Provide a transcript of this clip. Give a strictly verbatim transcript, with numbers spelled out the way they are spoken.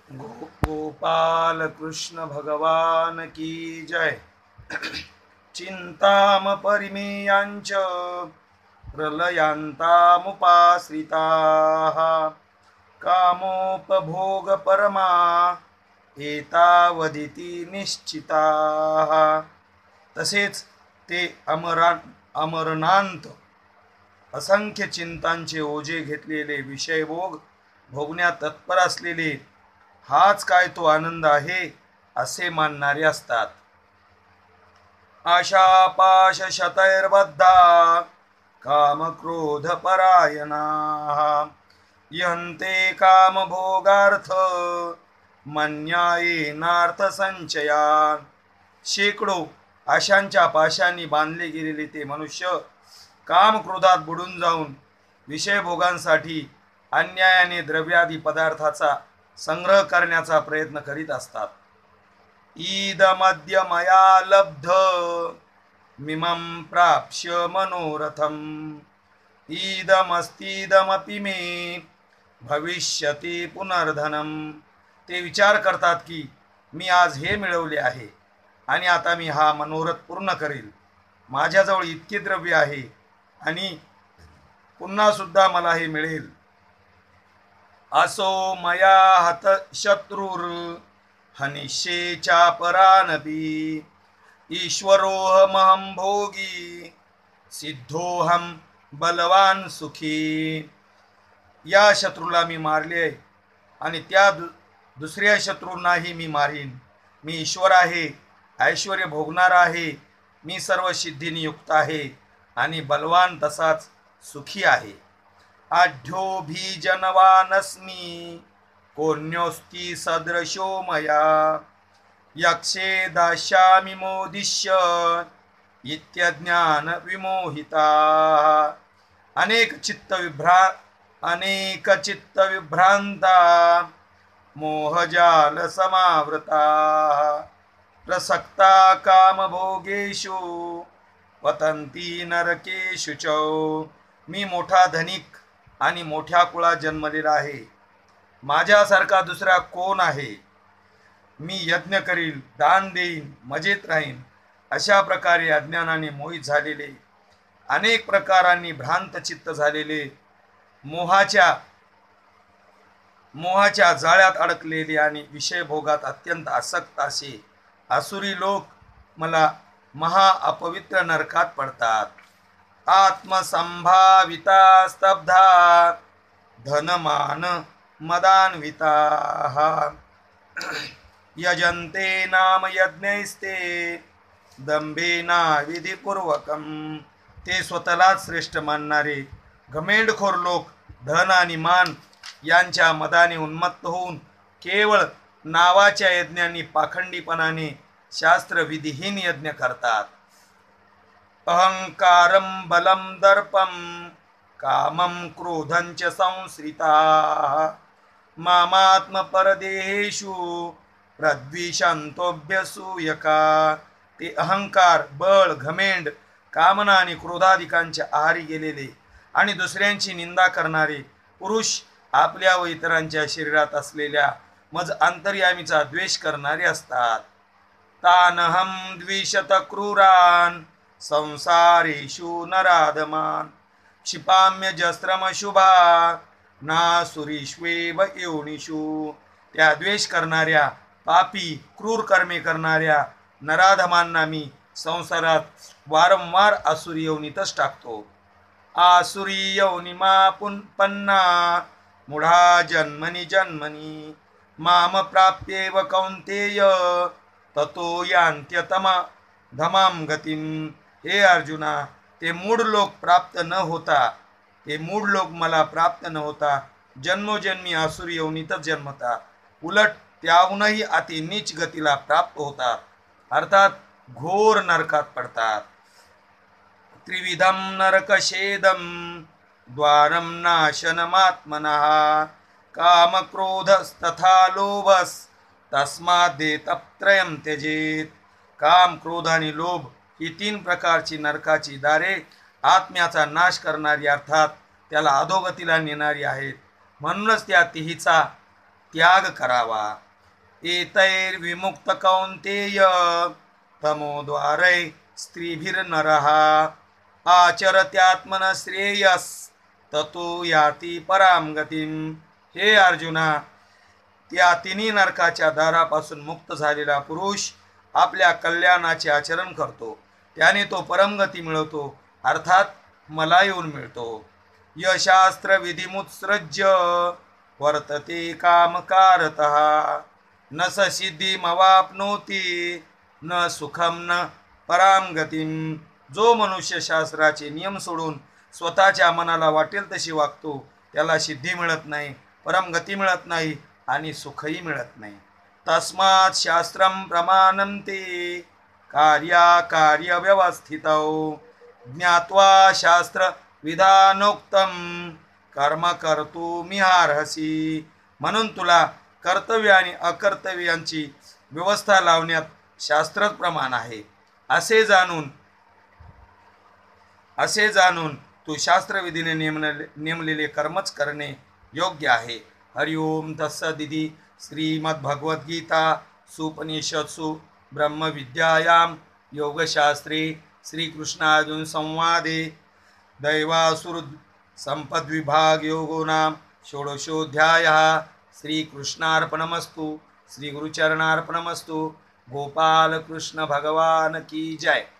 गो गोपाल कृष्ण भगवान की जय। चिंताम परिमेयांच प्रलयांतामुपाश्रिताः कामोपभोग परमा एतावदिति निश्चिताः। तसेच ते अमरा अमरणांत असंख्य चिंतांचे ओझे घेतलेले विषयभोग भोगण्यात तत्पर असलेले हाच काय तो आनंद आहे असे मानणारे असतात। आशापाश शतैर्बद्धा कामक्रोध परायणाः यन्ते कामभोगार्थ मन्यायेनार्थ संचयान्। शेकडो आशांच्या पाशांनी बांधले गेलेले ते मनुष्य कामक्रोधात बुडून जाऊन विषयभोगांसाठी अन्यायाने द्रव्यादी पदार्थाचा संग्रह करण्याचा प्रयत्न करीत असतात। ईदमद्य मया लब्ध मिमं प्राप्य मनोरथम् ईदमस्तीदमपि मे भविष्यति पुनर्धनम्। ते विचार करतात की मी आज हे मिळवले आहे आणि आता मी हा मनोरथ पूर्ण करेल। माझ्याजवळ इतके द्रव्य आहे आणि पुन्हा सुद्धा मला हे मिळेल। असो मया हत शत्रुर हनिष्ये चापरानपि ईश्वरोऽहमहं भोगी सिद्धोऽहं बलवान सुखी। या शत्रूला मी मारले आणि त्या दु दुसऱ्या शत्रूंनाही मी मारीन। मी ईश्वर आहे, ऐश्वर्य भोगणार आहे, मी सर्व सिद्धीने युक्त आहे आणि बलवान तसाच सुखी आहे। आढ्योभिजनवानस्मि कोऽन्योऽस्ति सदृशो मया यक्षे दास्यामि मोदिष्य इत्यज्ञान विमोहिताः। अनेक चित्त विभ्रा अनेक चित्त विभ्रांता मोहजाल समावृताः प्रसक्ता कामभोगेषु पतन्ति नरकेषु च। मी मोठा धनिक आणि मोठ्या कुळात जन्मलेला आहे, माझ्यासारखा दुसरा कोण आहे? मी यज्ञ करील, दान देईन, मजेत राहीन, अशा प्रकारे अज्ञानाने मोहित झालेले, अनेक प्रकारांनी भ्रांत चित्त झालेले, मोहाच्या मोहाच्या जाळ्यात अडकलेले आणि विषयभोगात अत्यंत आसक्त असे आसुरी लोक मला महा अपवित्र नरकात पडतात। आत्मसंभाविता स्तब्धा धनमान मदान्विताः यजन्ते नाम यज्ञैस्ते दंभेना विधिपूर्वकम। ते स्वतःलाच श्रेष्ठ मानणारे घमेंडखोर लोक धन आणि मान यांच्या मदाने उन्मत्त होऊन केवळ नावाच्या यज्ञांनी पाखंडीपणाने शास्त्रविधिहीन यज्ञ करतात। अहंकारं बलं दर्पं कामं क्रोधं च संश्रिताः मामात्मपरदेहेषु प्रद्विषन्तोऽभ्यसूयका। ते अहंकार, बळ, घमेंड, कामना आणि क्रोधाधिकांच्या आहारी गेलेले आणि दुसऱ्यांची निंदा करणारे पुरुष आपल्या व इतरांच्या शरीरात असलेल्या मज अंतर्यामीचा द्वेष करणारे असतात। तानहं द्विषत क्रूरान संसारेषु नराधमान क्षिपाम्यजस्रमशुभा नासुरीष्वेव योनिषु। त्या द्वेष करणाऱ्या, पापी, क्रूर कर्मे करणाऱ्या नराधमांना मी संसारात वारंवार आसुरी योनीतच टाकतो। आसुरी योनिमा पुन्पन्ना मूढा जन्मनि जन्मनि माम प्राप्येव कौन्तेय ततो यान्त्यतमा धमाम गतिम। हे अर्जुना, ते मूढ लोक प्राप्त न होता ते मूढ लोक मला प्राप्त न होता जन्मोजन्मी आसुरी योनीतच जन्मतात, उलट त्याहूनही अति नीच गतीला प्राप्त होतात, अर्थात घोर नरकात पडतात। त्रिविधम नरकशेदम द्वारम नाशनमात्मनः कामक्रोधस्तथा लोभस तस्मादेतत्रयं त्यजेत। काम, क्रोध आणि लोभ ही तीन प्रकारची नरकाची दारे आत्म्याचा नाश करणारी अर्थात त्याला अधोगतीला नेणारी आहेत। म्हणूनच त्या तिहीचा त्याग करावा। एतैर्विमुक्त कौन्तेय तमोद्वारै स्त्रीभिर्नरः आचरत्यात्मन श्रेयस ततो याती पराम गतिम। हे अर्जुना, त्या तिन्ही नरकाच्या दारापासून मुक्त झालेला पुरुष आपल्या कल्याणाचे आचरण करतो, त्याने तो परमगती मिळवतो, अर्थात मला येऊन मिळतो। यशास्त्र विधिमुत्सृज्य वर्तते कामकारतः न स सिद्धिमवाप्नोति न सुखम न पराम गतिम। जो मनुष्य शास्त्राचे नियम सोडून स्वतःच्या मनाला वाटेल तशी वागतो, त्याला सिद्धी मिळत नाही, परमगती मिळत नाही आणि सुखही मिळत नाही। तस्मात् शास्त्रम प्रमाणन्ते कार्याकार्य व्यवस्थितौ ज्ञात्वा शास्त्र विधानोक्तम कर्म कर्तुमिहार्हसि। म्हणून तुला कर्तव्य आणि अकर्तव्यांची व्यवस्था लावण्यात शास्त्रच प्रमाण आहे, असे जाणून असे जाणून तू शास्त्रविधीने नेमले नेमलेले कर्मच करणे योग्य आहे। हरिओम तत्सदिति श्रीमद्भगवद्गीता सुपनिषत्सु ब्रह्मविद्यायां योगशास्त्रे श्रीकृष्णार्जुन संवादे दैवासुर संपद्विभाग योगो नाम षोडशोऽध्यायः। श्रीकृष्णार्पणमस्तु। श्री गुरुचरणार्पणमस्तु। गोपाल कृष्ण भगवान की जय।